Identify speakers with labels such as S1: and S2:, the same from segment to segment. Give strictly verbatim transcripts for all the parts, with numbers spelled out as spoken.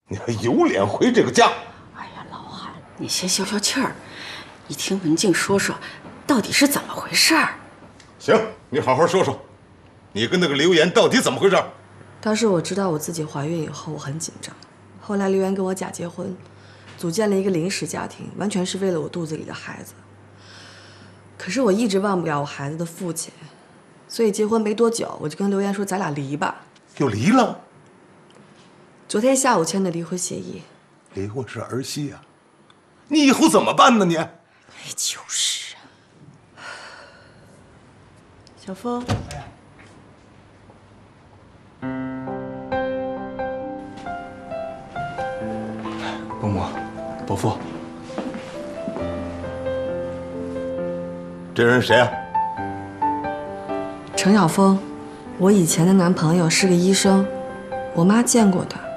S1: 你还有脸回这个家？
S2: 哎呀，老韩，你先消消气儿，你听文静说说，到底是怎么回事儿？
S1: 行，你好好说说，你跟那个刘岩到底怎么回事？
S3: 当时我知道我自己怀孕以后，我很紧张。后来刘岩跟我假结婚，组建了一个临时家庭，完全是为了我肚子里的孩子。可是我一直忘不了我孩子的父亲，所以结婚没多久，我就跟刘岩说：“咱俩离吧。”
S1: 又离了？
S3: 昨天下午签的离婚协议。
S1: 离婚是儿戏啊，你以后怎么办呢？你？哎，
S2: 就是啊。
S3: 小峰。
S4: 伯母，伯父，
S1: 这人谁啊？
S3: 程晓峰，我以前的男朋友是个医生，我妈见过他。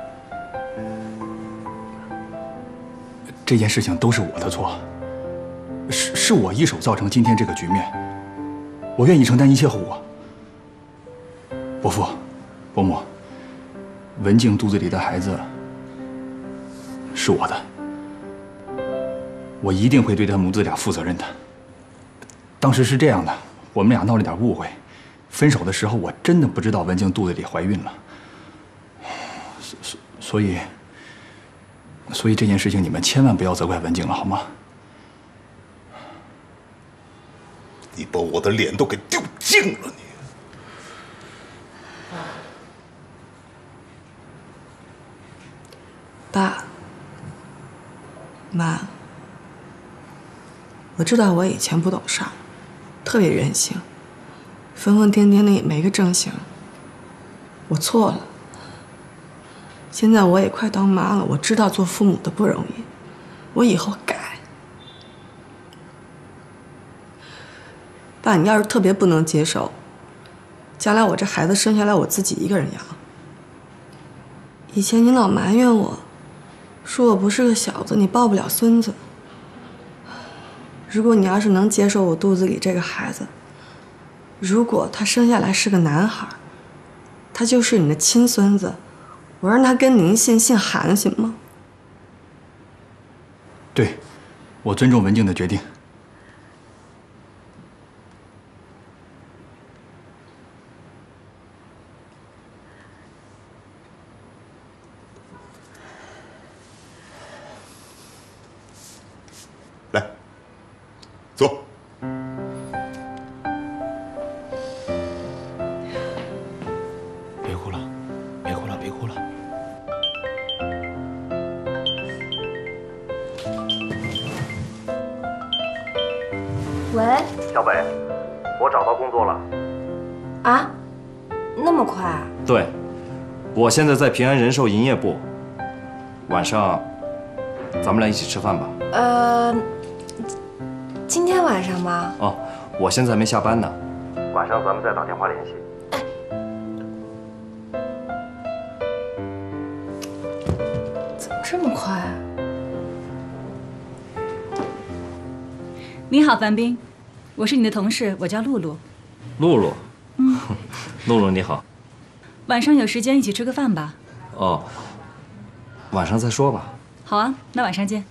S4: 这件事情都是我的错，是是我一手造成今天这个局面，我愿意承担一切后果。伯父，伯母，文静肚子里的孩子是我的，我一定会对他母子俩负责任的。当时是这样的，我们俩闹了点误会，分手的时候我真的不知道文静肚子里怀孕了，所所以，所以这件事情你们千万不要责怪文静了，好吗？
S1: 你把我的脸都给丢尽了，你！
S3: 爸妈，我知道我以前不懂事儿，特别任性，疯疯癫癫的也没个正形。我错了，现在我也快当妈了，我知道做父母的不容易，我以后改。爸，你要是特别不能接受，将来我这孩子生下来我自己一个人养。以前你老埋怨我，说我不是个小子，你抱不了孙子。如果你要是能接受我肚子里这个孩子，如果他生下来是个男孩，他就是你的亲孙子，我让他跟您姓，姓韩，行吗？
S4: 对，我尊重文静的决定。
S1: 来，坐。
S5: 别哭了，别哭了，别哭了。
S6: 喂，
S7: 小北，我找到工作了。
S6: 啊，那么快啊？
S7: 对，我现在在平安人寿营业部，晚上咱们俩一起吃饭吧。
S6: 呃，今天晚上吗？
S7: 哦，我现在还没下班呢，晚上咱们再打电话联系。
S6: 怎么这么快啊？
S8: 你好，樊斌，我是你的同事，我叫露露。
S7: 露露，
S8: 嗯，
S7: 露露你好。
S8: 晚上有时间一起吃个饭吧？
S7: 哦，晚上再说吧。
S8: 好啊，那晚上见。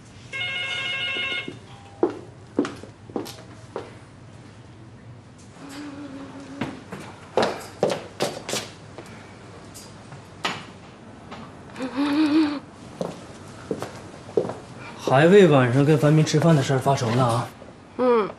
S5: 还为晚上跟樊斌吃饭的事儿发愁呢啊？
S6: 嗯，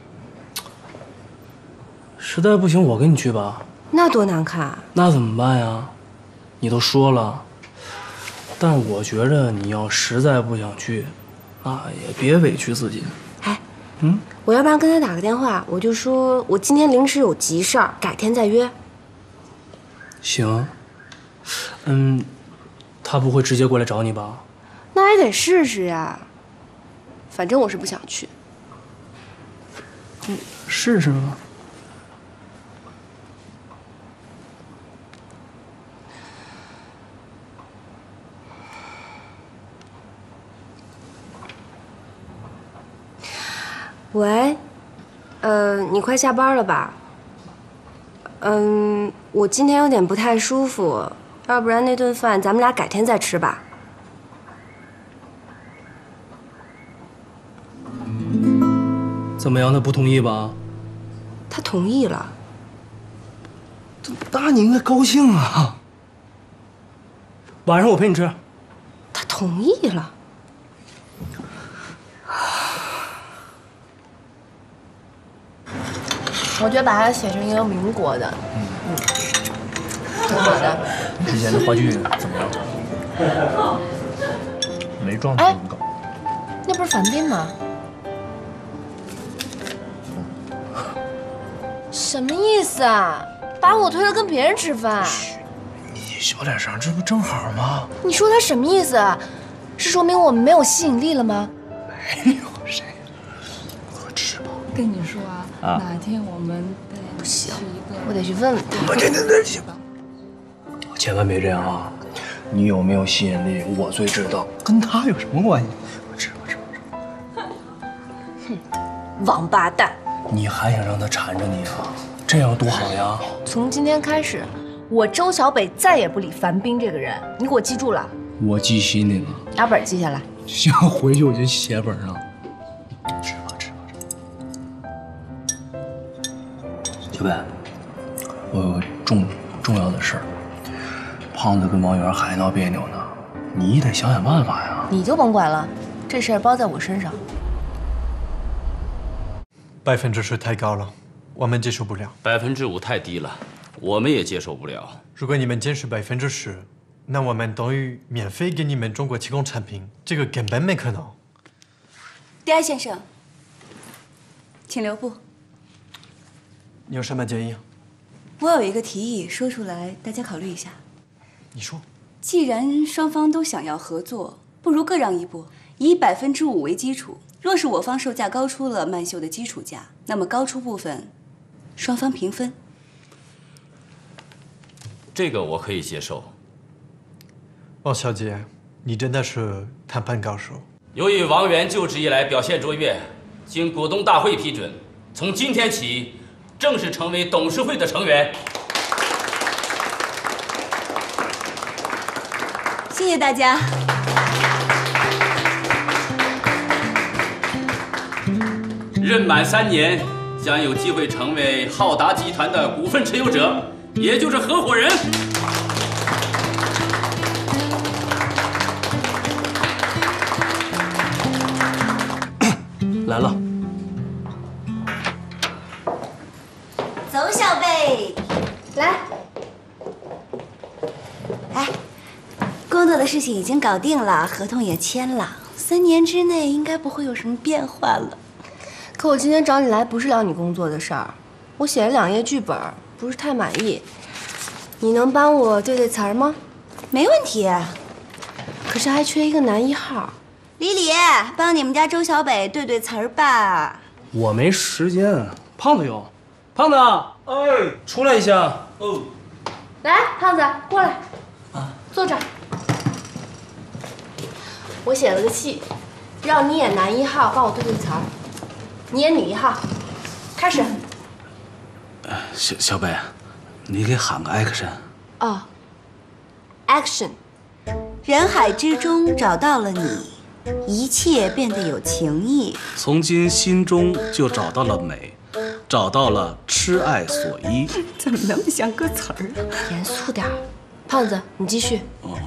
S5: 实在不行我跟你去吧。
S6: 那多难看啊！
S5: 那怎么办呀？你都说了，但我觉着你要实在不想去，那也别委屈自己。
S6: 哎，
S5: 嗯，
S6: 我要不然跟他打个电话，我就说我今天临时有急事儿，改天再约。
S5: 行。嗯，他不会直接过来找你吧？
S6: 那也得试试呀。反正我是不想去。
S5: 嗯，试试吗？
S6: 喂，呃，你快下班了吧？嗯，我今天有点不太舒服，要不然那顿饭咱们俩改天再吃吧。
S5: 怎么样？他不同意吧？
S6: 他同意了。
S5: 那你应该高兴啊！晚上我陪你吃。
S6: 他同意了。我觉得把它写成一个民国的，嗯嗯，挺好的。
S5: 之前的话剧怎么样？没撞成梗。
S6: 那不是樊斌吗？什么意思啊？把我推了跟别人吃饭？
S5: 你小点声，这不正好吗？
S6: 你说他什么意思啊？是说明我们没有吸引力了吗？
S5: 没有谁。喝吃吧。
S9: 跟你说啊，啊哪天我们得去一个，
S6: 我得去问问他。
S5: 对对对，行。千万别这样啊！你有没有吸引力，我最知道，跟他有什么关系？我吃，我吃，我
S6: 吃。哼，王八蛋！
S5: 你还想让他缠着你啊？这样多好呀！
S6: 从今天开始，我周小北再也不理樊斌这个人，你给我记住了。
S5: 我记心里了，
S6: 把本记下来。
S5: 行，回去我就写本上。吃吧，吃吧，吃吧。小北，我有个重重要的事儿。胖子跟王源还闹别扭呢，你得想想办法呀。
S6: 你就甭管了，这事儿包在我身上。
S10: 百分之十太高了，我们接受不了。
S11: 百分之五太低了，我们也接受不了。
S10: 如果你们坚持百分之十，那我们等于免费给你们中国提供产品，这个根本没可能。
S8: D I 先生，请留步。
S10: 你有什么建议？
S8: 我有一个提议，说出来大家考虑一下。
S10: 你说。
S8: 既然双方都想要合作，不如各让一步，以百分之五为基础。若是我方售价高出了曼秀的基础价，那么高出部分，双方平分。
S11: 这个我可以接受。
S10: 王小姐，你真的是谈判高手。
S11: 由于王源就职以来表现卓越，经股东大会批准，从今天起正式成为董事会的成员。
S8: 谢谢大家。
S11: 任满三年，将有机会成为浩达集团的股份持有者，也就是合伙人。
S5: 来了。
S12: 走，小贝，
S6: 来。
S12: 哎，工作的事情已经搞定了，合同也签了，三年之内应该不会有什么变化了。
S6: 可我今天找你来不是聊你工作的事儿，我写了两页剧本，不是太满意，你能帮我对对词儿吗？
S12: 没问题。
S6: 可是还缺一个男一号。
S12: 李李，帮你们家周小北对对词儿吧。
S5: 我没时间，胖子有。胖子，哎，出来一下。哦。
S6: 来，胖子，过来。啊。坐这儿。我写了个戏，让你演男一号，帮我对对词儿。你演女一号，开始。
S13: 小小北，你给喊个 action。
S6: 哦 ，action。
S12: 人海之中找到了你，一切变得有情意。
S13: 从今心中就找到了美，找到了痴爱所依。
S8: 怎么那么像歌词儿啊？
S6: 严肃点儿，胖子，你继续。
S13: 哦。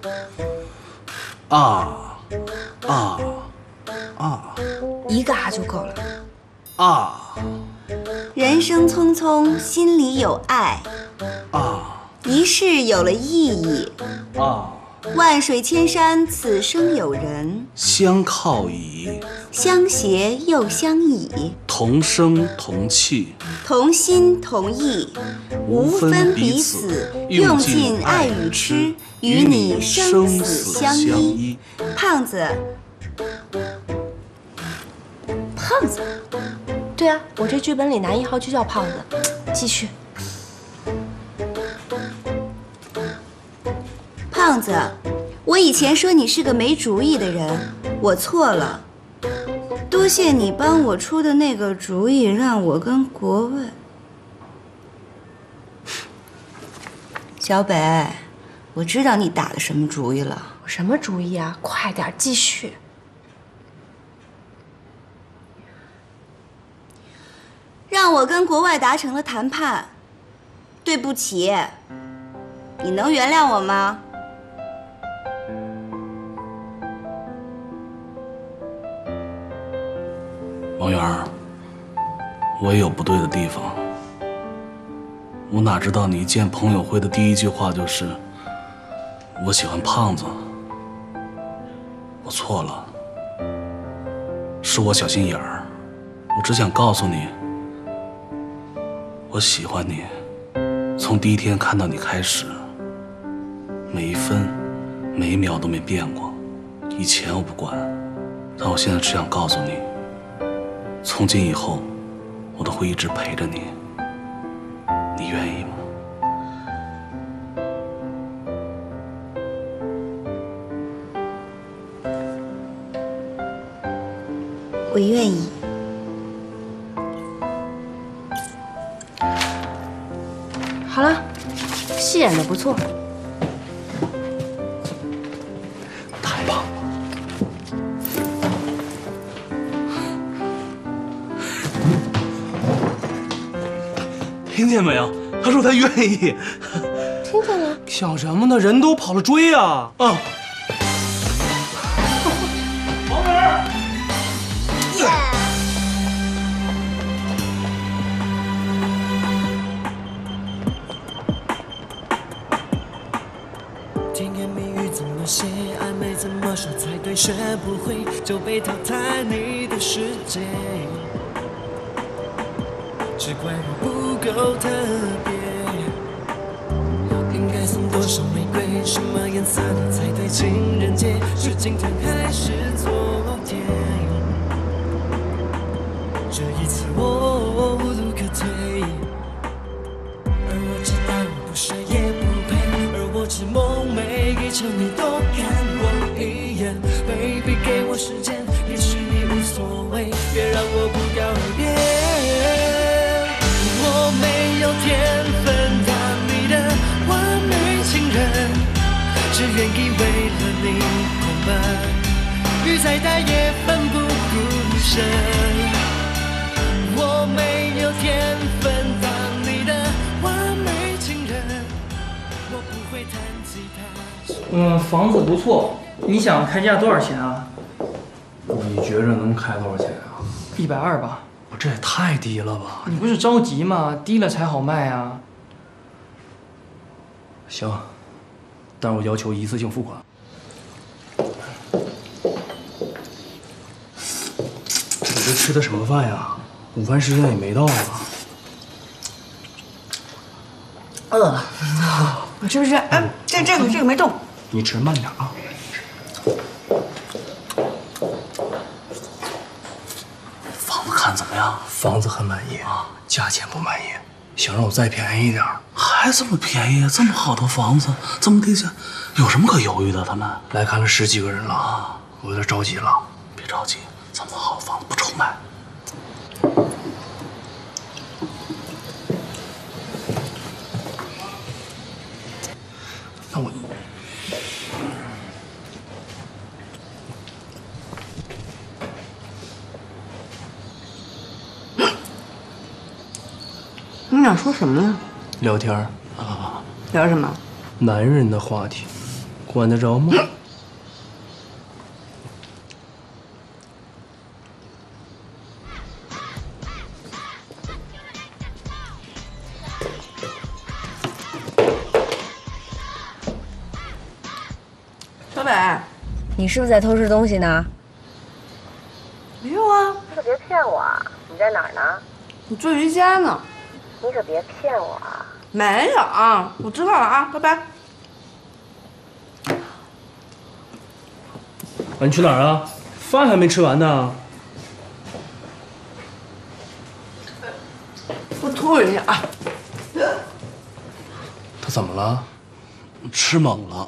S13: 啊啊啊！
S6: 一个啊就够了。
S13: 啊！
S12: 人生匆匆，心里有爱。
S13: 啊！
S12: 一世有了意义。
S13: 啊！
S12: 万水千山，此生有人。
S13: 相靠倚，
S12: 相携又相倚。
S13: 同声同气，
S12: 同心同意，无分彼此，用尽爱与痴，与你生死相依。胖子。
S6: 胖子，对啊，我这剧本里男一号就叫胖子。继续。
S12: 胖子，我以前说你是个没主意的人，我错了。多谢你帮我出的那个主意，让我跟国外。小北，我知道你打的什么主意了。
S6: 我什么主意啊？快点继续。
S12: 让我跟国外达成了谈判，对不起，你能原谅我吗？
S13: 王源，我也有不对的地方。我哪知道你一见朋友会的第一句话就是我喜欢胖子。我错了，是我小心眼儿。我只想告诉你，我喜欢你，从第一天看到你开始，每一分每一秒都没变过。以前我不管，但我现在只想告诉你，从今以后我都会一直陪着你。你愿意吗？
S12: 我愿意。
S6: 好了，戏演的不错。
S13: 太棒了！听见没有？他说他愿意。
S6: 听见了。
S5: 想什么呢？人都跑了追啊！啊！
S13: 王源。
S14: 甜言蜜语怎么写，暧昧怎么说才对？学不会就被淘汰你的世界，只怪我不够特别。应该送多少玫瑰，什么颜色的才对？情人节是今天还是昨天？这一次我无路可退，而我知道我不帅也不配，而我只梦寐以求你多看我一眼。Baby 给我时间，也许你无所谓，别让我不告而别。我没有天分当你的完美情人，只愿意为了你狂奔，雨再大也奋不顾身。我没有天分当你的完美情人，我不会弹吉他。
S5: 嗯，房子不错，你想开价多少钱啊？
S10: 你觉着能开多少钱啊？
S5: 一百二吧。
S10: 这也太低了吧！
S5: 你不是着急吗？低了才好卖啊。
S10: 行，但是我要求一次性付款。你这吃的什么饭呀？午饭时间也没到啊。
S3: 饿。我吃不吃？哎，这这个这个没动。
S10: 你吃慢点啊。
S13: 房子看怎么样？
S10: 房子很满意啊，价钱不满意，想让我再便宜一点。
S13: 还这么便宜？这么好的房子，这么低价，有什么可犹豫的？他们
S10: 来看了十几个人了，我有点着急了。
S13: 别着急，这么好的房子不愁卖。
S10: 那我。
S3: 你俩说什么呢？
S10: 聊天
S13: 啊。
S3: 聊什么？
S10: 男人的话题，管得着吗？
S3: 小北，
S6: 你是不是在偷吃东西呢？
S3: 没有啊。
S6: 你可别骗我啊！你在哪儿呢？
S3: 我做瑜伽呢。
S6: 你可别骗我啊！
S3: 没有，我知道了啊，拜拜。
S5: 啊，你去哪儿啊？饭还没吃完呢。
S3: 我吐一下啊。
S10: 他怎么了？
S13: 吃猛了。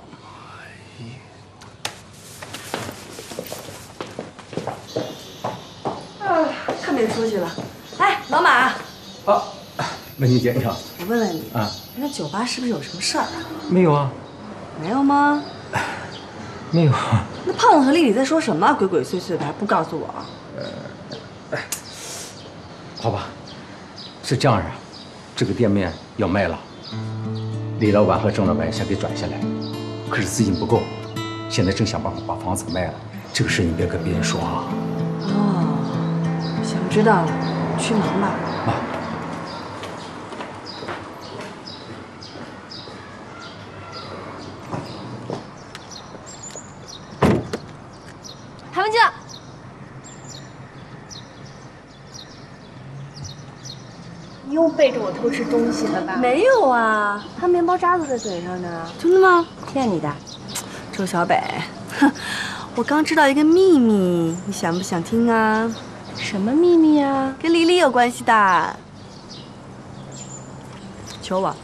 S3: 哎，太没出息了。哎，老马。
S4: 啊。文静姐，你好。
S3: 我问问你
S4: 啊，
S3: 那酒吧是不是有什么事儿啊？
S5: 没有啊。
S3: 没有吗？
S5: 没有。
S3: 那胖子和丽丽在说什么？鬼鬼祟祟的还不告诉我？
S4: 呃，好吧，
S15: 是这样啊，这个店面要卖了，李老板和郑老板想给转下来，可是资金不够，现在正想办法把房子卖了。这个事你别跟别人说啊。
S3: 哦，行，知道了，去忙吧。
S15: 啊。
S6: 谭文静。 你又背着我偷吃东西了吧？没有啊，他面包渣都在嘴上呢。
S3: 真的吗？
S6: 骗你的。
S3: 周小北，哼，我刚知道一个秘密，你想不想听啊？
S6: 什么秘密啊？
S3: 跟黎黎有关系的。求我。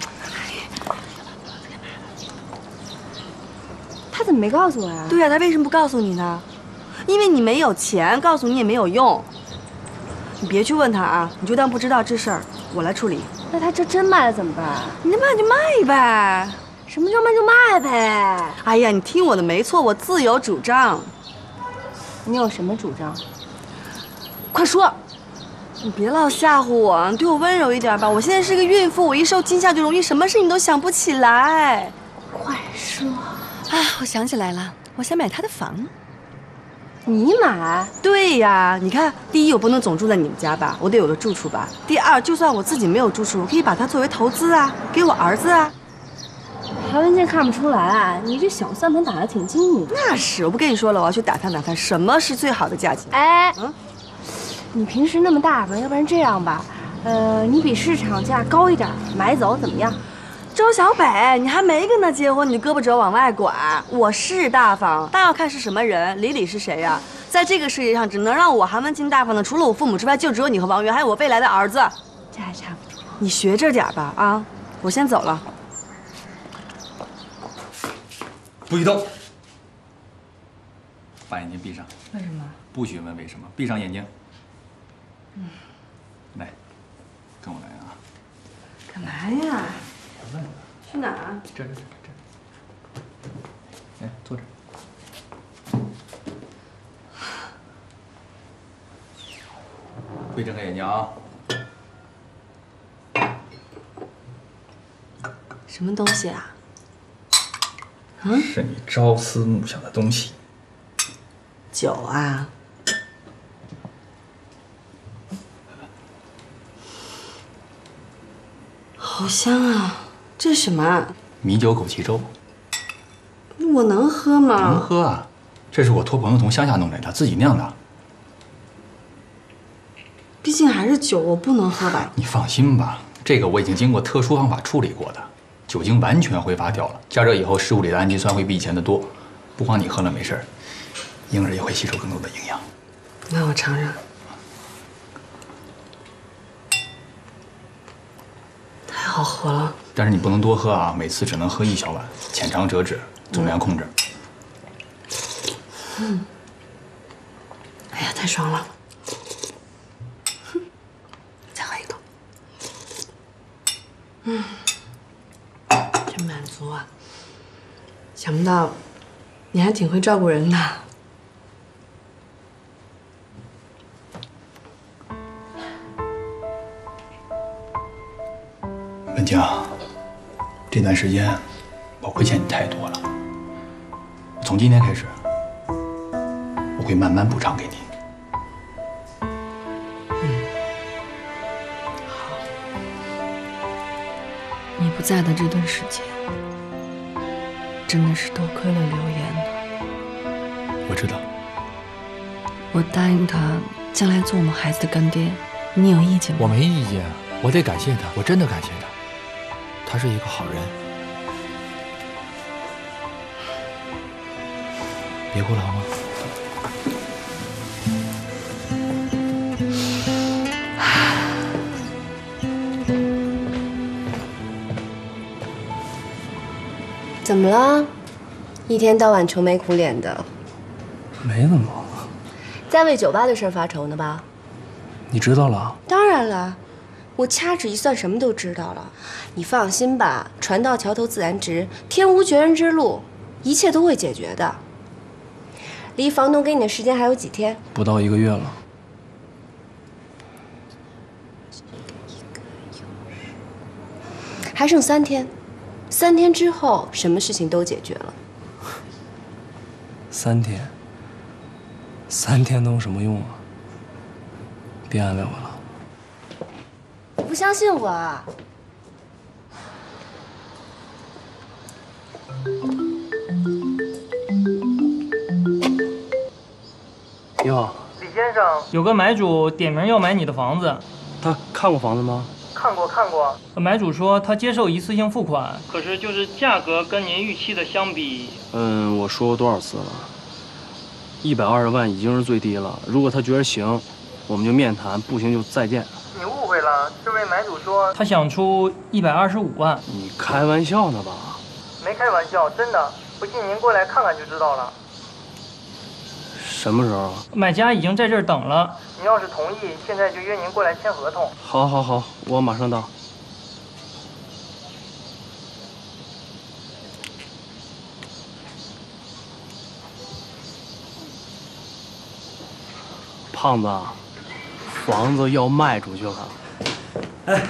S6: 他怎么没告诉我呀？
S3: 对呀、啊，他为什么不告诉你呢？因为你没有钱，告诉你也没有用。 你别去问他啊，你就当不知道这事儿，我来处理。
S6: 那他这真卖了怎么办？
S3: 你能卖就卖呗，
S6: 什么叫卖就卖呗？
S3: 哎呀，你听我的没错，我自有主张。
S6: 你有什么主张？快说！
S3: 你别老吓唬我，你对我温柔一点吧。我现在是个孕妇，我一受惊吓就容易什么事情都想不起来。
S6: 快说！
S3: 啊，我想起来了，我想买他的房。
S6: 你买？
S3: 对呀，你看，第一，我不能总住在你们家吧，我得有个住处吧。第二，就算我自己没有住处，我可以把它作为投资啊，给我儿子啊。
S6: 韩文静看不出来，你这小算盘打得挺精明。
S3: 那是，我不跟你说了，我要去打探打探，什么是最好的价钱。
S6: 哎，嗯，你平时那么大方，要不然这样吧，呃，你比市场价高一点，买走怎么样？
S3: 周小北，你还没跟他结婚，你就胳膊肘往外拐。我是大方，但要看是什么人。李李是谁呀、啊？在这个世界上，只能让我韩文清大方的，除了我父母之外，就只有你和王源，还有我未来的儿子。
S6: 这还差不多。
S3: 你学着点吧，啊！我先走了。
S4: 不许动！把眼睛闭上。
S3: 为什么？
S4: 不许问为什么，闭上眼睛。
S3: 嗯。
S4: 来，跟我来啊。
S3: 干嘛呀？ 去哪儿？
S4: 这这这这。来，坐这。闭睁开眼睛啊！
S3: 什么东西啊？
S4: 嗯？是你朝思暮想的东西。
S3: 酒啊。 好香啊！这是什么？
S4: 米酒枸杞粥。
S3: 我能喝吗？
S4: 能喝啊！这是我托朋友从乡下弄来的，自己酿的。
S3: 毕竟还是酒，我不能喝吧？
S4: 你放心吧，这个我已经经过特殊方法处理过的，酒精完全挥发掉了。加热以后，食物里的氨基酸会比以前的多。不光你喝了没事，婴儿也会吸收更多的营养。
S3: 那我尝尝。 太好喝了，
S4: 但是你不能多喝啊，每次只能喝一小碗，浅尝辄止，总量控制。
S3: 嗯，哎呀，太爽了！哼，再喝一口。嗯，真满足啊！想不到你还挺会照顾人的。
S4: 文静，这段时间我亏欠你太多了。从今天开始，我会慢慢补偿给你。
S3: 嗯，好。你不在的这段时间，真的是多亏了刘岩呢。
S4: 我知道。
S3: 我答应他将来做我们孩子的干爹，你有意见吗？
S15: 我没意见，我得感谢他，我真的感谢他。 他是一个好人，别哭了好吗？
S6: 怎么了？一天到晚愁眉苦脸的。
S5: 没怎么。
S6: 在为酒吧的事发愁呢吧？
S5: 你知道了？
S6: 当然了。 我掐指一算，什么都知道了。你放心吧，船到桥头自然直，天无绝人之路，一切都会解决的。离房东给你的时间还有几天？
S5: 不到一个月了。
S6: 一还剩三天，三天之后什么事情都解决了。
S5: 三天，三天能有什么用啊？别安慰我了。
S6: 你不相信我啊？
S5: 你好，
S16: 李先生，有个买主点名要买你的房子。
S5: 他看过房子吗？
S16: 看过看过。买主说他接受一次性付款，可是就是价格跟您预期的相比，
S5: 嗯，我说过多少次了？一百二十万已经是最低了。如果他觉得行，我们就面谈；不行就再见。
S16: 你误会了，这位买主说他想出一百二十五万。
S5: 你开玩笑呢吧？
S16: 没开玩笑，真的。不信您过来看看就知道了。
S5: 什么时候？
S16: 买家已经在这儿等了。您要是同意，现在就约您过来签合同。
S5: 好，好，好，我马上到。胖子，房子要卖出去了。哎，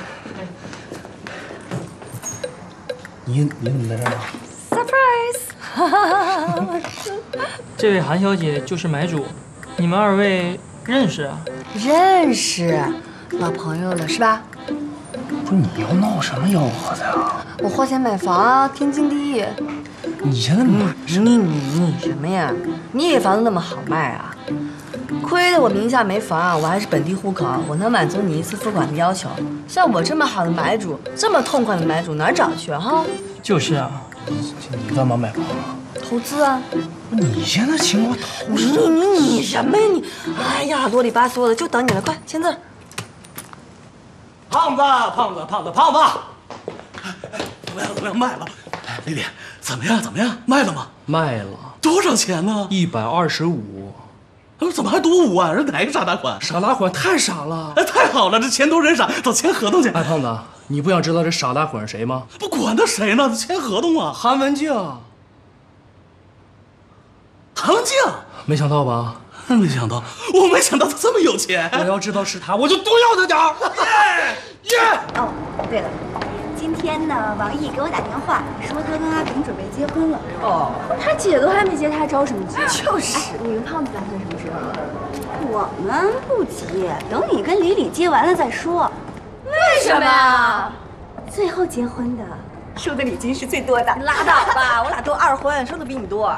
S5: 你你怎么在这儿啊
S16: ？Surprise！ 这位韩小姐就是买主，你们二位认识啊？
S9: 认识，老朋友了是吧？
S5: 不是你又闹什么幺蛾子呀？
S9: 我花钱买房啊，天经地义。
S5: 你现在买
S9: 你你你什么呀？你以为房子那么好卖啊？亏得我名下没房，我还是本地户口，我能满足你一次付款的要求。像我这么好的买主，这么痛快的买主，哪儿找去啊？哈？
S16: 就是啊。
S5: 你干嘛买房啊？
S9: 投资啊。
S5: 你现在请我投资？
S9: 你你你什么呀你？哎呀，啰里吧嗦的，就等你了，快签字。
S13: 胖子，胖子，胖子，胖子，怎么样？怎么样？卖了。丽丽，怎么样？怎么样？卖了吗？
S5: 卖了。
S13: 多少钱呢？
S5: 一百二十五。
S13: 怎么还多五万？是哪个傻大款？
S5: 傻大款太傻了！
S13: 哎，太好了，这钱都人傻，走签合同去。
S5: 哎，胖子，你不想知道这傻大款是谁吗？
S13: 不管他谁呢，签合同啊。
S5: 韩文静。
S13: 韩文静，
S5: 没想到吧？
S13: 没想到，我没想到他这么有钱。
S5: 我要知道是他，我就多要他点儿。
S13: 耶耶！
S12: 哦，对了。今天呢，王毅给我打电话说他跟阿平准备结婚了。
S6: 哦，他姐都还没结，他着什么急？
S12: 就是。
S6: 哎，你跟胖子打算什么时候？
S12: 我们不急，等你跟李李结完了再说。
S6: 为什么呀？
S12: 最后结婚的收的礼金是最多的。
S9: 你拉倒吧，我俩都二婚，收的比你多。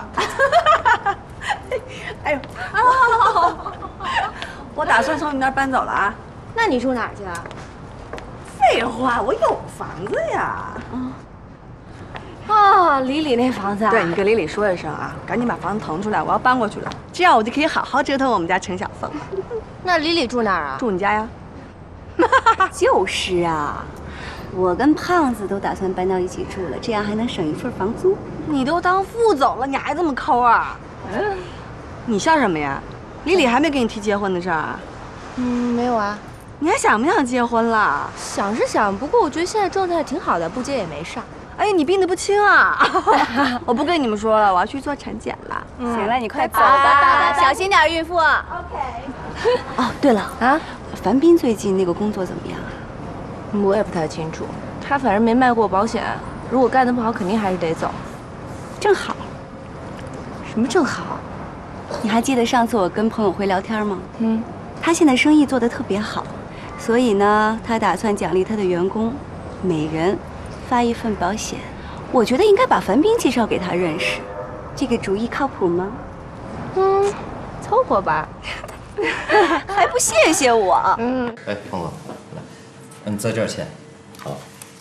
S9: 哎呦，啊！我打算从你那儿搬走了啊。
S6: 那你住哪儿去啊？
S9: 废话，我有房子呀！
S6: 嗯，啊，李李那房子啊？
S9: 对，你跟李李说一声啊，赶紧把房子腾出来，我要搬过去了，这样我就可以好好折腾我们家陈小凤。
S6: 那李李住哪儿啊？
S9: 住你家呀。
S12: 就是啊，我跟胖子都打算搬到一起住了，这样还能省一份房租。
S9: 你都当副总了，你还这么抠啊？嗯，你笑什么呀？李李还没跟你提结婚的事儿啊？
S6: 嗯，没有啊。
S9: 你还想不想结婚了？
S6: 想是想，不过我觉得现在状态挺好的，不结也没事儿。
S9: 哎，你病得不轻啊！我不跟你们说了，我要去做产检了。
S12: 嗯、行了，你快走吧，
S6: 小心点，孕妇。
S12: OK。哦，对了啊，樊斌最近那个工作怎么样啊？
S6: 我也不太清楚，他反正没卖过保险，如果干得不好，肯定还是得走。
S12: 正好。
S6: 什么正好？
S12: 你还记得上次我跟彭友辉聊天吗？
S6: 嗯，
S12: 他现在生意做得特别好。所以呢，他打算奖励他的员工，每人发一份保险。我觉得应该把樊斌介绍给他认识，这个主意靠谱吗？
S6: 嗯，凑合吧。
S12: 还不谢谢我？
S6: 嗯。
S7: 哎，胖子，来，嗯，在这儿签。好。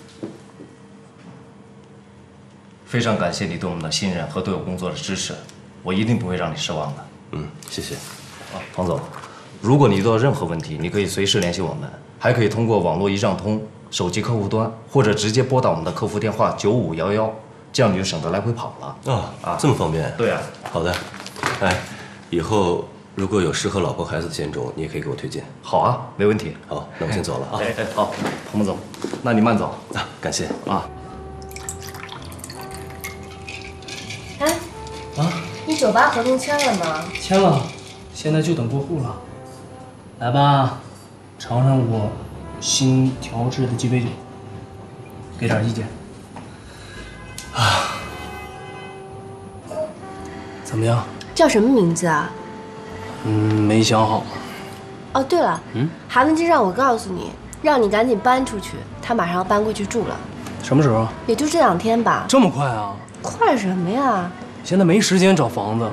S7: 非常感谢你对我们的信任和对我工作的支持，我一定不会让你失望的。
S17: 嗯，谢谢。
S7: 啊，庞总。如果你遇到任何问题，你可以随时联系我们，还可以通过网络一账通、手机客户端，或者直接拨打我们的客服电话九五幺幺，这样你就省得来回跑了。
S17: 啊啊，这么方便？
S7: 对啊。
S17: 好的，哎，以后如果有适合老婆孩子的险种，你也可以给我推荐。
S7: 好啊，没问题。
S17: 好，那我先走了啊。
S7: 哎哎，好，彭总，那你慢走
S17: 啊，感谢
S7: 啊。
S6: 哎，啊，你酒吧合同签了吗？
S16: 签了，现在就等过户了。来吧，尝尝我新调制的鸡尾酒。
S5: 给点意见。啊，怎么样？
S6: 叫什么名字啊？
S5: 嗯，没想好。
S6: 哦，对了，
S5: 嗯，
S6: 韩文静让我告诉你，让你赶紧搬出去，他马上要搬过去住了。
S5: 什么时候？
S6: 也就这两天吧。
S5: 这么快啊？
S6: 快什么呀？
S5: 现在没时间找房子。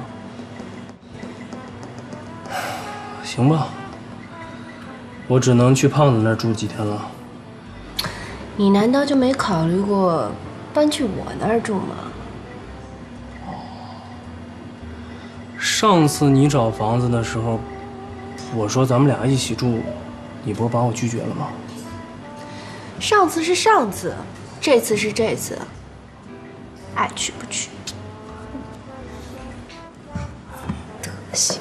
S5: 行吧，我只能去胖子那儿住几天了。
S6: 你难道就没考虑过搬去我那儿住吗？
S5: 上次你找房子的时候，我说咱们俩一起住，你不是把我拒绝了吗？
S6: 上次是上次，这次是这次，爱去不去。德行。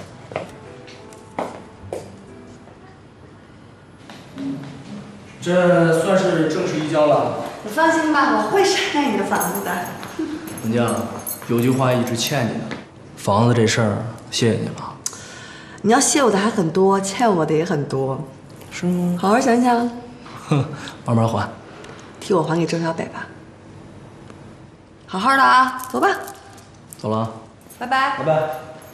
S5: 这算是正式移交了。
S3: 你放心吧，我会善待你的房子的。
S5: 文静，有句话一直欠你的，房子这事儿谢谢你了。
S3: 你要谢我的还很多，欠我的也很多。
S5: 是吗？
S3: 好好想想，
S5: 哼，慢慢还。
S3: 替我还给周小北吧。好好的啊，走吧。
S5: 走了。
S3: 拜拜。
S5: 拜拜。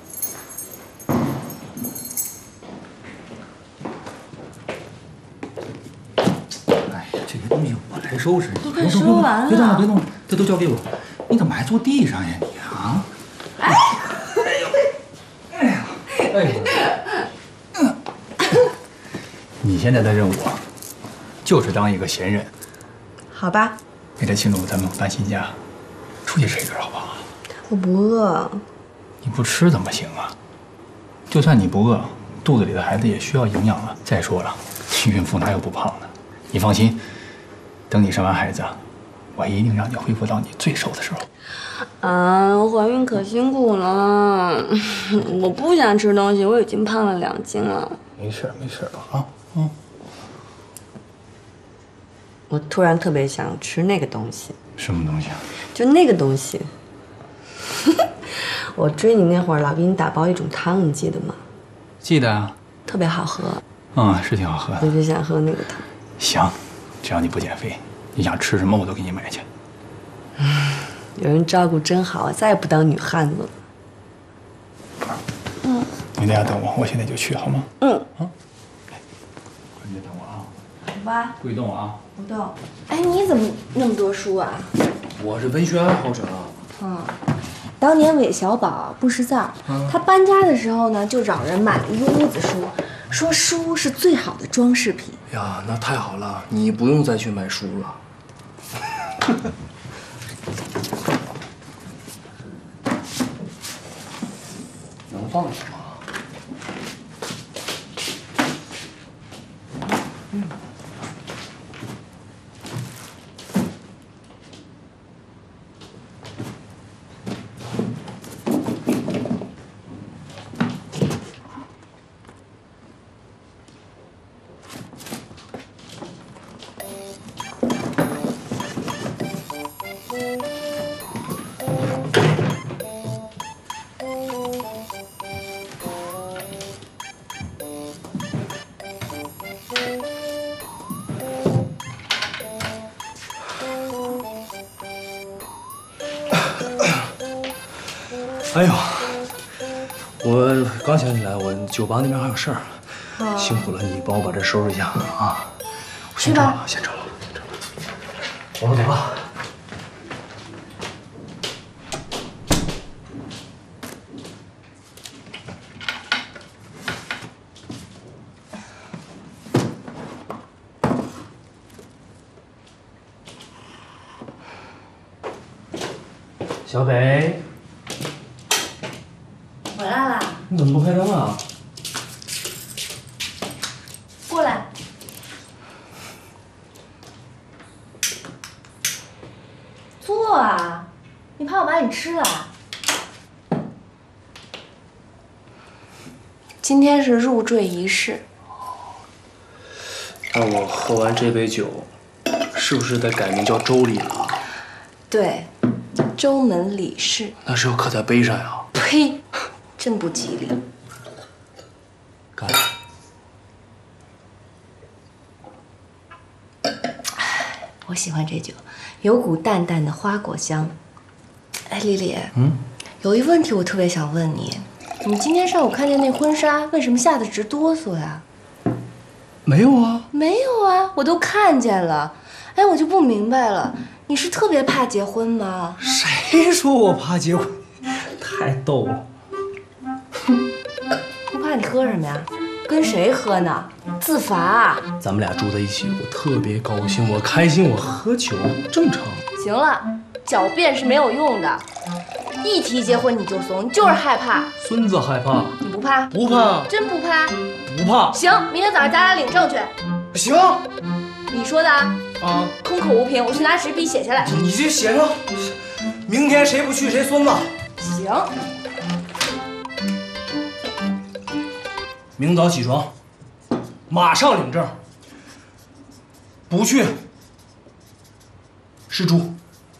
S4: 这些东西我来收拾。
S3: 都快收完了。
S4: 别动了，别动了，这都交给我。你怎么还坐地上呀你啊？
S3: 哎，
S4: 哎呀，哎呀！你现在的任务啊，就是当一个闲人。
S3: 好吧。
S4: 为了庆祝咱们搬新家，出去吃一顿好不好？
S3: 我不饿。
S4: 你不吃怎么行啊？就算你不饿，肚子里的孩子也需要营养啊。再说了，孕妇哪有不胖的？你放心，等你生完孩子，我一定让你恢复到你最瘦的时候。
S3: 啊，我怀孕可辛苦了，我不想吃东西，我已经胖了两斤了。
S4: 没事没事吧啊，嗯。
S3: 我突然特别想吃那个东西。
S4: 什么东西啊？
S3: 就那个东西。我追你那会儿老给你打包一种汤，你记得吗？
S4: 记得啊。
S3: 特别好喝。
S4: 嗯，是挺好喝的。
S3: 我就想喝那个汤。
S4: 行，只要你不减肥，你想吃什么我都给你买去。
S3: 有人照顾真好，再也不当女汉子了。嗯。
S4: 你在家等我，我现在就去，好吗？
S3: 嗯。
S4: 啊。你等我啊。
S3: 好吧。
S4: 不许动啊。
S3: 不动。哎，你怎么那么多书啊？
S5: 我是文学爱好者。
S6: 嗯。当年韦小宝不识字儿，他搬家的时候呢，就找人买了一屋子书，说书是最好的装饰品。
S5: 呀，那太好了，你不用再去买书了。能放什么？嗯。哎呦，我刚想起来，我酒吧那边还有事儿，
S6: 哦、
S5: 辛苦了，你帮我把这收拾一下啊！我
S6: 先走了，
S5: 先走了，先走了。我们走吧。小北。
S6: 回来啦！
S5: 你怎么不开灯啊？
S6: 过来。坐啊！你怕我把你吃了？今天是入赘仪式。
S5: 那我喝完这杯酒，是不是得改名叫周礼了？
S6: 对，周门李氏。
S5: 那是要刻在碑上呀。
S6: 呸！真不吉利。
S5: 干！
S6: 我我喜欢这酒，有股淡淡的花果香。哎，李李，
S5: 嗯，
S6: 有一问题我特别想问你，你今天上午看见那婚纱，为什么吓得直哆嗦呀？
S5: 没有啊，
S6: 没有啊，我都看见了。哎，我就不明白了，你是特别怕结婚吗？
S5: 谁说我怕结婚？太逗了。
S6: 不怕你喝什么呀？跟谁喝呢？自罚。
S5: 咱们俩住在一起，我特别高兴，我开心，我喝酒正常。
S6: 行了，狡辩是没有用的。一提结婚你就怂，你就是害怕。
S5: 孙子害怕，
S6: 你不怕？
S5: 不怕。
S6: 真不怕？
S5: 不怕。
S6: 行，明天早上咱俩领证去。
S5: 行。
S6: 你说的啊？
S5: 啊。
S6: 空口无凭，我去拿纸笔写下来。
S5: 你这写上，明天谁不去谁孙子。
S6: 行。
S5: 明早起床，马上领证。不去是猪。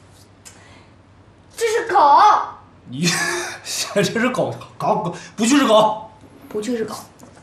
S6: 这是狗。
S5: 你这是狗，狗狗不去是狗，
S6: 不去是狗。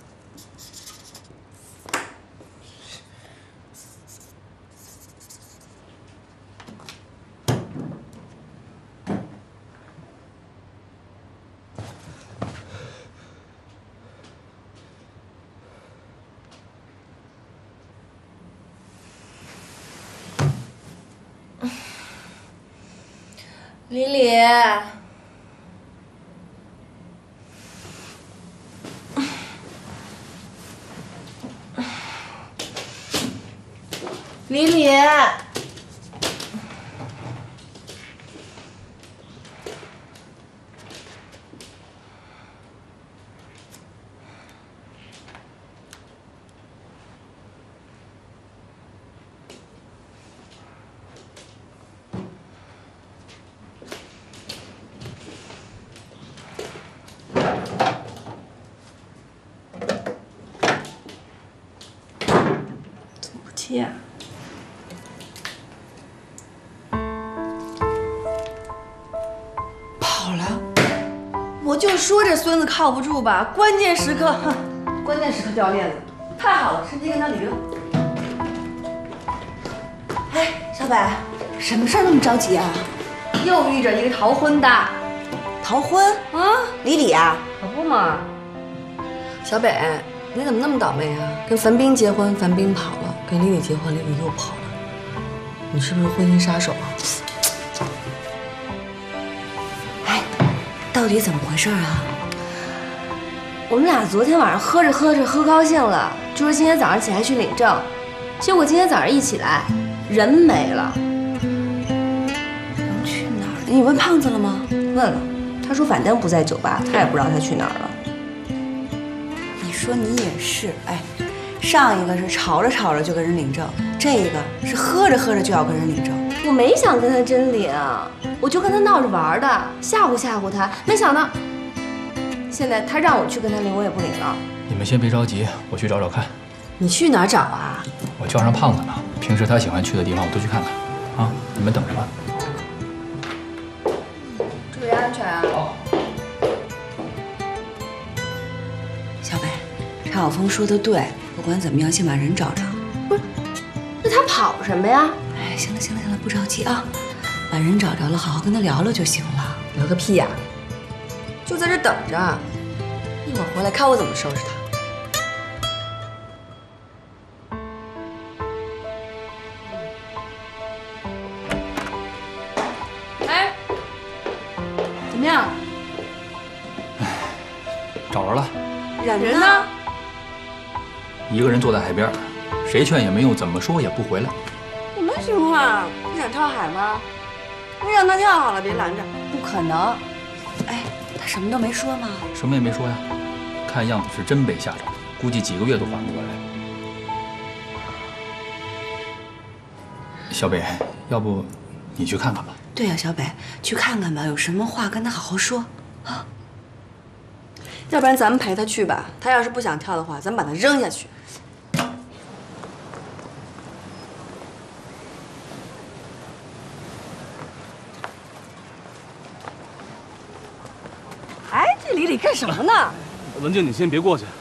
S6: 李李，李李，
S2: 呀，
S3: 跑了！我就说这孙子靠不住吧，关键时刻，哼，关键时刻掉链子，太好了，趁机跟他离了。
S6: 哎，小北，
S8: 什么事儿那么着急啊？
S3: 又遇着一个逃婚的。
S8: 逃婚啊？李李啊？
S3: 可不嘛。小北，你怎么那么倒霉啊？跟樊斌结婚，樊斌跑了；跟李李结婚，李李又跑了。你是不是婚姻杀手啊？
S6: 哎，到底怎么回事啊？我们俩昨天晚上喝着喝着喝高兴了，就说今天早上起来去领证，结果今天早上一起来，人没了。
S8: 人去哪儿了？你问胖子了吗？
S6: 问了，他说反正不在酒吧，他也不知道他去哪儿了。
S8: 你说你也是，哎，上一个是吵着吵着就跟人领证，这个是喝着喝着就要跟人领证。
S6: 我没想跟他真领，我就跟他闹着玩的，吓唬吓唬他。没想到，现在他让我去跟他领，我也不领了。
S4: 你们先别着急，我去找找看。
S3: 你去哪儿找啊？
S4: 我叫上胖子呢，平时他喜欢去的地方我都去看看。啊，你们等着吧。
S6: 注意安全啊！
S4: 好。
S8: 小北，陈晓峰说的对，不管怎么样，先把人找着。
S6: 不是，那他跑什么呀？
S8: 哎，行了行了行了，不着急啊，把人找着了，好好跟他聊聊就行了。
S3: 聊个屁呀！就在这等着，一会儿回来看我怎么收拾他。哎，怎么样？
S4: 找着了。
S3: 人呢？
S4: 一个人坐在海边，谁劝也没用，怎么说也不回来。
S3: 什么情况？不想跳海吗？那让他跳好了，别拦着。
S8: 不可能。哎，他什么都没说吗？
S4: 什么也没说呀，看样子是真被吓着了，估计几个月都缓不过来。小北，要不你去看看吧？
S8: 对呀，小北，去看看吧，有什么话跟他好好说啊。
S3: 要不然咱们陪他去吧。他要是不想跳的话，咱们把他扔下去。哎，这李李干什么呢？
S13: 文静，你先别过去。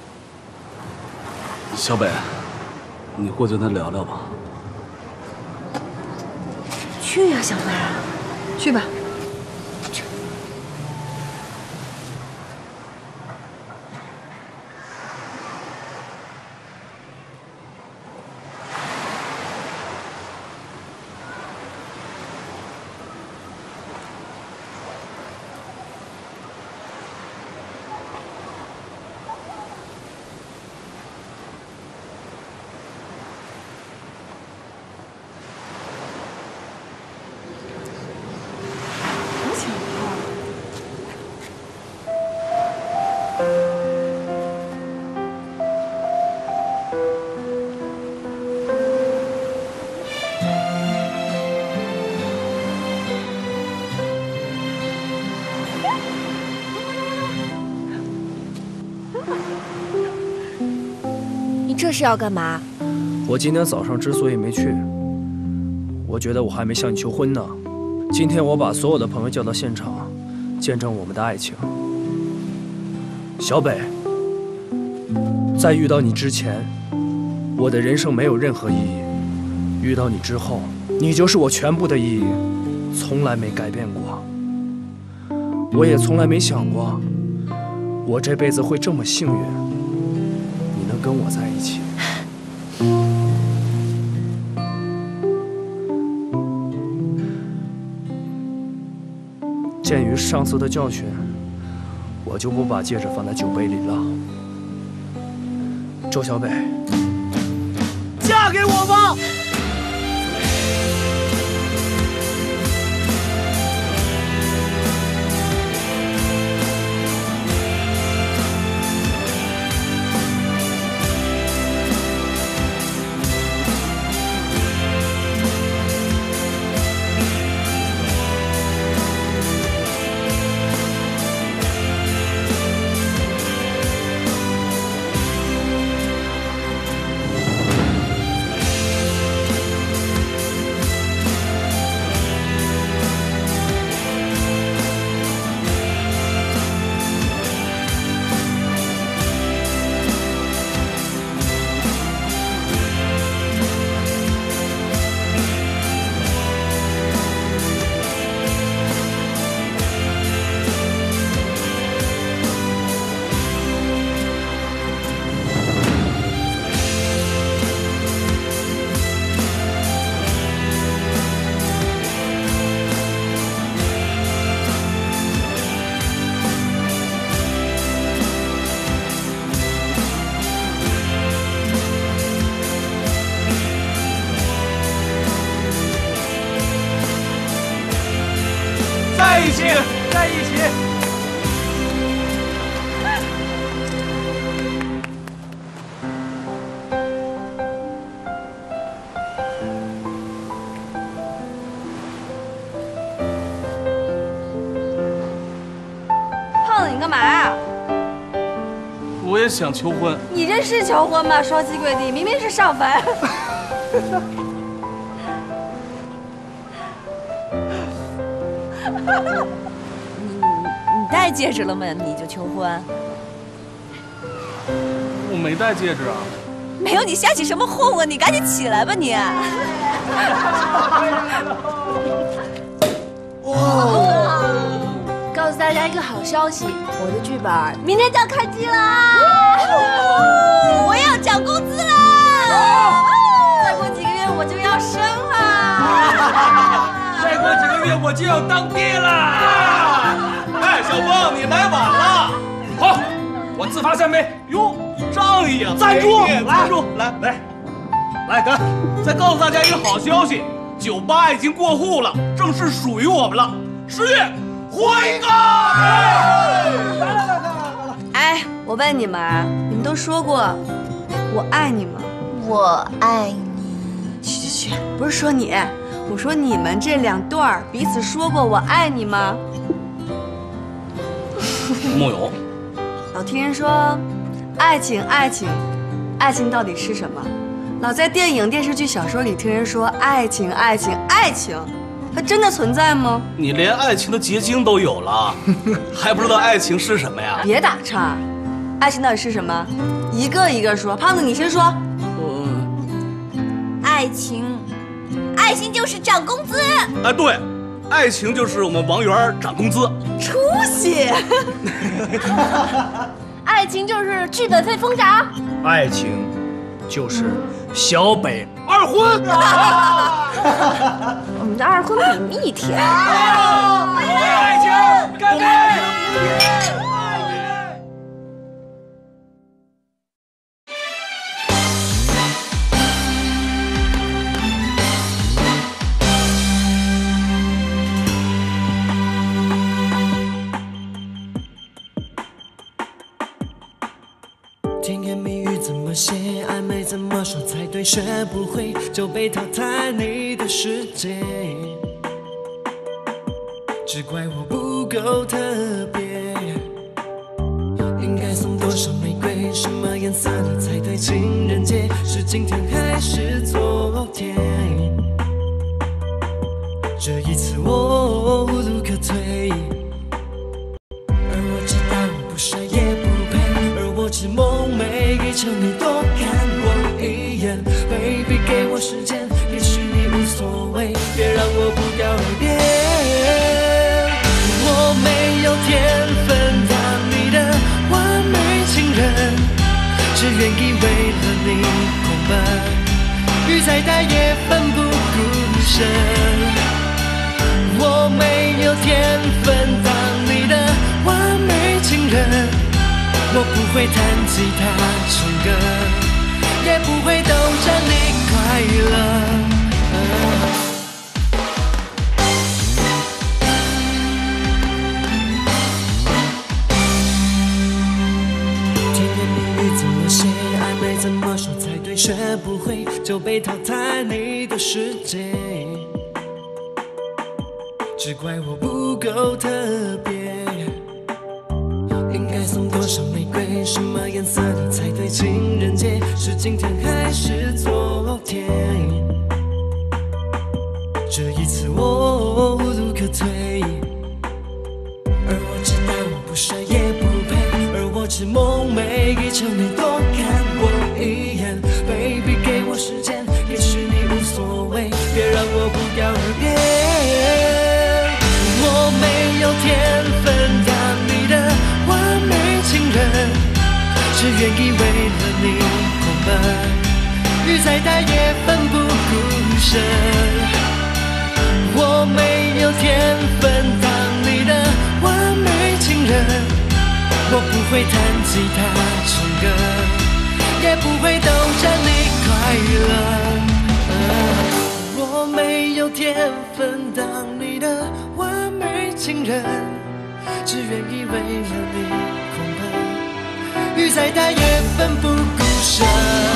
S13: 小北，你过去跟他聊聊吧。
S6: 去呀，小白，
S3: 去吧。
S6: 这是要干嘛？
S5: 我今天早上之所以没去，我觉得我还没向你求婚呢。今天我把所有的朋友叫到现场，见证我们的爱情。小北，在遇到你之前，我的人生没有任何意义；遇到你之后，你就是我全部的意义，从来没改变过。我也从来没想过，我这辈子会这么幸运，你能跟我在一起。鉴于上次的教训，我就不把戒指放在酒杯里了。周小北，嫁给我吧！
S14: 在一起，在一起。
S3: 胖子，你干嘛呀？
S13: 我也想求婚。
S3: 你这是求婚吗？双膝跪地，明明是上坟。
S8: 你你戴戒指了吗？你就求婚？
S13: 我没戴戒指啊。
S8: 没有，你瞎起什么哄啊？你赶紧起来吧你！
S6: 哦，告诉大家一个好消息，我的剧本明天就要开机啦！
S8: 我要涨工资啦！
S3: 再过几个月我就要生啦！
S14: 再过几个月我就要当爹啦！哎，小峰，你来晚了。好，我自发献媚。哟，仗义呀！
S13: 赞助，
S14: 赞助，来来来，干！再告诉大家一个好消息，酒吧已经过户了，正式属于我们了。十月欢迎啊！来来来来来！
S3: 哎，我问你们，你们都说过我爱你吗？
S6: 我爱你。
S3: 去去去，不是说你。我说你们这两对儿彼此说过我爱你吗？
S13: 木有。
S3: 老听人说，爱情爱情，爱情到底是什么？老在电影、电视剧、小说里听人说爱情爱情爱情，它真的存在吗？
S13: 你连爱情的结晶都有了，还不知道爱情是什么呀？
S3: 别打岔，爱情到底是什么？一个一个说。胖子，你先说。
S8: 爱情。爱爱情就是涨工资。
S18: 啊，对，爱情就是我们王源涨工资。
S8: 出息！
S6: 爱情就是剧本费疯涨。
S5: 爱情就是小北二婚。
S6: 我们的二婚比蜜甜。
S5: 爱情，干爱情！
S14: 甜言蜜语怎么写，暧昧怎么说才对？学不会就被淘汰你的世界，只怪我不够特别。应该送多少玫瑰，什么颜色的才对？情人节是今天还是昨天？这一次我无路可退，而我知道我不帅也不配，而我只梦寐以求你多看我一眼。 Baby 给我时间，也许你无所谓，别让我不告而别。我没有天分当你的完美情人，只愿意为了你狂奔，雨再大也奋不顾身。我没有天分当你的完美情人，我不会弹吉他唱歌，也不会逗着你快乐。甜言蜜语怎么写，暧昧怎么说才对？学不会就被淘汰你的世界，只怪我不够特别。应该送多少玫瑰，什么颜色的才对？情人节是今天还是昨天？这一次我无路可退，而我知道我不帅也不配，而我只梦寐以求你多看我一眼。Baby 给我时间，也许你无所谓，别让我不告而别。我没有天分当你的完美情人，只愿意为了你狂奔，雨再大也奋不顾身。我没有天分当你的完美情人，我不会弹吉他唱歌，也不会逗着你快乐。我没有天分当你的完美情人，只愿意为了你狂奔，雨再大也奋不顾身。